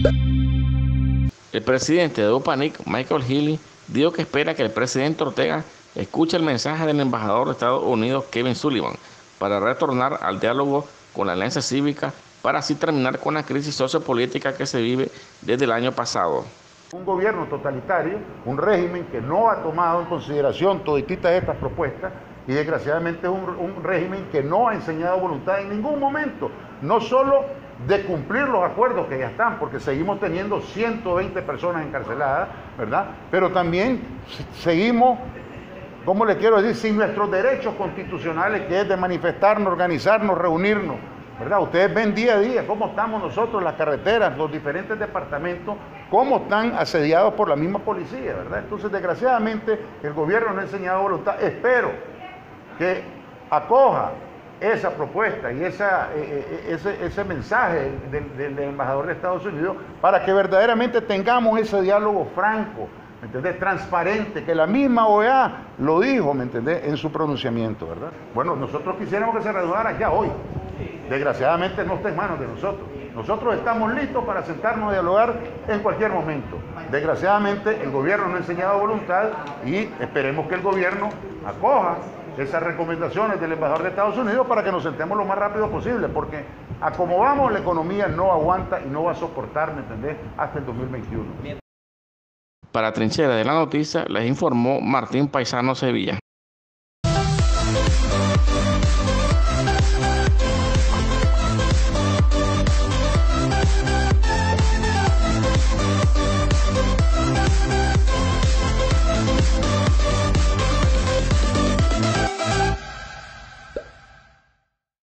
El presidente de UPANIC, Michael Healy, dijo que espera que el presidente Ortega escuche el mensaje del embajador de Estados Unidos, Kevin Sullivan, para retornar al diálogo con la Alianza Cívica para así terminar con la crisis sociopolítica que se vive desde el año pasado. Un gobierno totalitario, un régimen que no ha tomado en consideración todas estas propuestas y desgraciadamente es un régimen que no ha enseñado voluntad en ningún momento, no solo de cumplir los acuerdos que ya están, porque seguimos teniendo 120 personas encarceladas, ¿verdad? Pero también seguimos, ¿cómo le quiero decir?, sin nuestros derechos constitucionales, que es de manifestarnos, organizarnos, reunirnos, ¿verdad? Ustedes ven día a día cómo estamos nosotros, las carreteras, los diferentes departamentos, cómo están asediados por la misma policía, ¿verdad? Entonces, desgraciadamente, el gobierno no ha enseñado voluntad. Espero que acoja esa propuesta y ese mensaje del embajador de Estados Unidos para que verdaderamente tengamos ese diálogo franco, ¿me entendés?, transparente, que la misma OEA lo dijo, ¿me entendés?, en su pronunciamiento, ¿verdad? Bueno, nosotros quisiéramos que se reanudara ya hoy. Desgraciadamente no está en manos de nosotros. Nosotros estamos listos para sentarnos a dialogar en cualquier momento. Desgraciadamente el gobierno no ha enseñado voluntad y esperemos que el gobierno acoja esas recomendaciones del embajador de Estados Unidos para que nos sentemos lo más rápido posible, porque a como vamos la economía no aguanta y no va a soportar, ¿me entendés?, hasta el 2021. Para Trinchera de la Noticia, les informó Martín Paisano Sevilla.